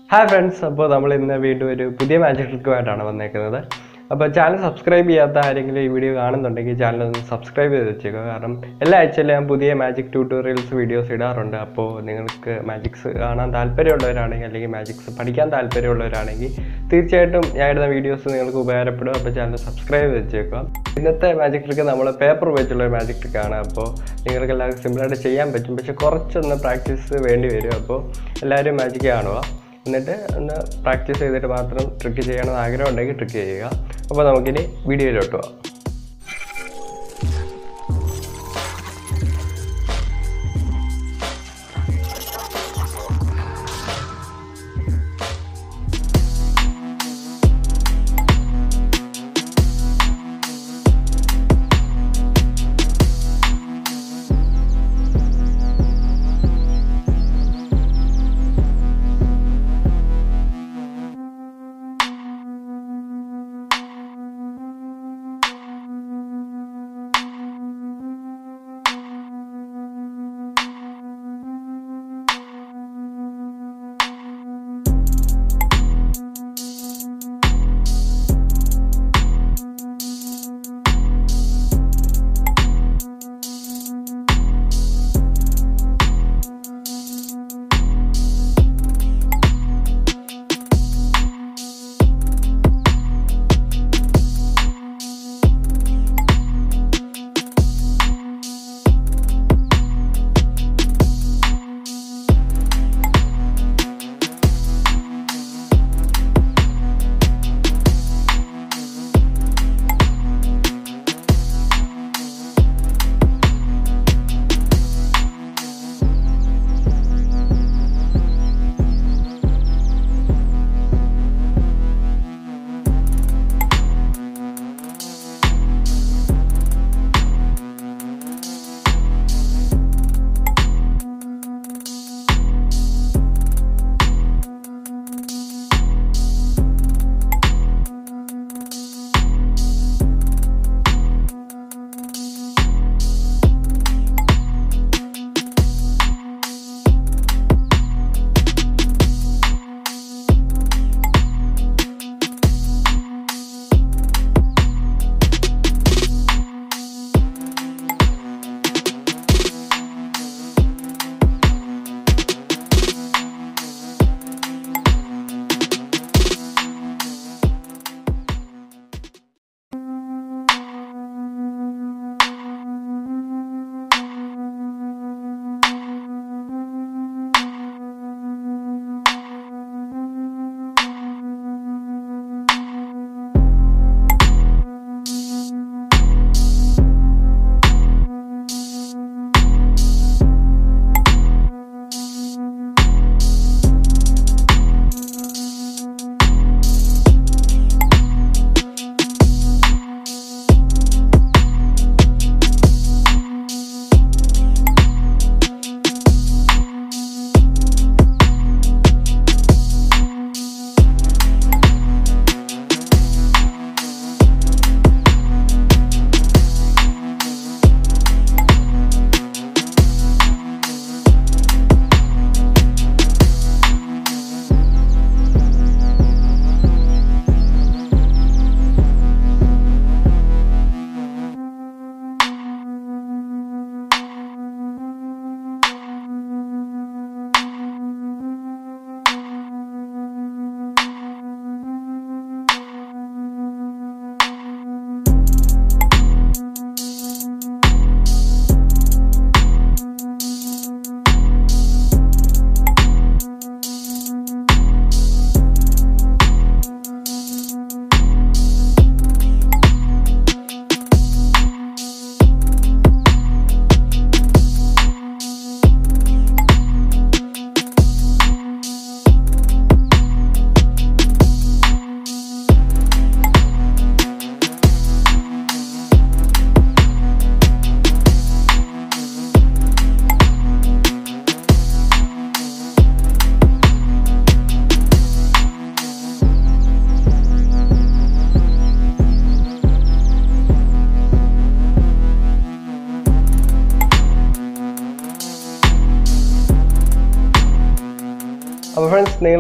Hi friends, അപ്പോൾ നമ്മൾ ഇന്ന് വീണ്ടും ഒരു പുതിയ മാജിക് ട്രിക്കുമായിട്ടാണ് വന്നേക്കുന്നത്. അപ്പോൾ ചാനൽ സബ്സ്ക്രൈബ് ചെയ്യാത്ത ആരെങ്കിലും ഈ വീഡിയോ കാണുന്നുണ്ടെങ്കിൽ ചാനൽ ഒന്ന് സബ്സ്ക്രൈബ് ചെയ്ത് വെച്ചേക്കുക. കാരണം എല്ലാ ആഴ്ചയിലും ഞാൻ പുതിയ മാജിക് ട്യൂട്ടോറിയൽസ് വീഡിയോസ് ഇടാറുണ്ട്. അപ്പോൾ നിങ്ങൾക്ക് മാജിക്സ് കാണാൻ താല്പര്യമുള്ളവരാണെങ്കിൽ അല്ലെങ്കിൽ മാജിക്സ് പഠിക്കാൻ താല്പര്യമുള്ളവരാണെങ്കിൽ തീർച്ചയായിട്ടും ഞാൻ ഇടുന്ന വീഡിയോസ് നിങ്ങൾക്ക് ഉപകാരപ്പെടും. അപ്പോൾ ചാനൽ സബ്സ്ക്രൈബ് ചെയ്ത് വെച്ചേക്കുക. ഇന്നത്തെ മാജിക് ട്രിക്ക് നമ്മൾ പേപ്പർ വെച്ചുള്ള ഒരു മാജിക് ട്രിക്കാണ്. അപ്പോൾ നിങ്ങൾക്ക് എല്ലാവർക്കും സിമ്പിളായിട്ട് ചെയ്യാൻ പറ്റും, പക്ഷേ കുറച്ചൊന്ന് പ്രാക്ടീസ് വേണ്ടി വരും. അപ്പോൾ എല്ലാവരും മാജിക് കാണുക, എന്നിട്ട് ഒന്ന് പ്രാക്ടീസ് ചെയ്തിട്ട് മാത്രം ട്രിക്ക് ചെയ്യണമെന്ന് ആഗ്രഹം ഉണ്ടെങ്കിൽ ട്രിക്ക് ചെയ്യുക. അപ്പോൾ നമുക്കിനി വീഡിയോയിലോട്ട് പോകാം.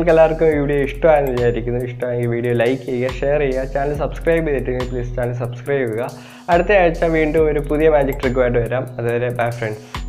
നിങ്ങൾക്ക് എല്ലാവർക്കും ഈ വീഡിയോ ഇഷ്ടമായെന്ന് വിചാരിക്കുന്നു. ഇഷ്ടമായി വീഡിയോ ലൈക്ക് ചെയ്യുക, ഷെയർ ചെയ്യുക, ചാനൽ സബ്സ്ക്രൈബ് ചെയ്തിട്ടുണ്ടെങ്കിൽ പ്ലീസ് ചാനൽ സബ്സ്ക്രൈബ് ചെയ്യുക. അടുത്ത ആഴ്ച വീണ്ടും ഒരു പുതിയ മാജിക് ട്രിക്കുമായിട്ട് വരാം. അതുവരെ ബൈ ഫ്രണ്ട്സ്.